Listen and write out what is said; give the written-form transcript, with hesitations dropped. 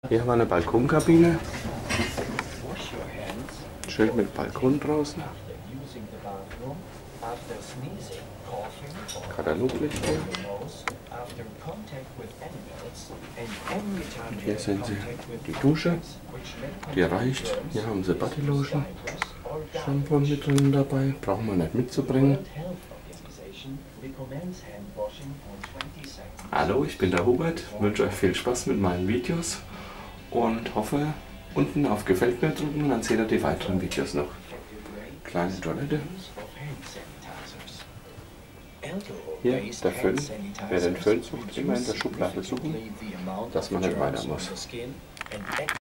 Hier haben wir eine Balkonkabine. Schön mit Balkon draußen. Kataloglicht hier. Und hier sehen Sie die Dusche. Die reicht. Hier haben Sie Bodylotion. Shampoo mit drin dabei. Brauchen wir nicht mitzubringen. Hallo, ich bin der Hubert. Wünsche euch viel Spaß mit meinen Videos und hoffe, unten auf Gefällt mir drücken, dann seht ihr die weiteren Videos noch. Kleine Toilette. Hier der Föhn. Wer den Föhn sucht, immer in der Schublade suchen, dass man nicht weiter muss.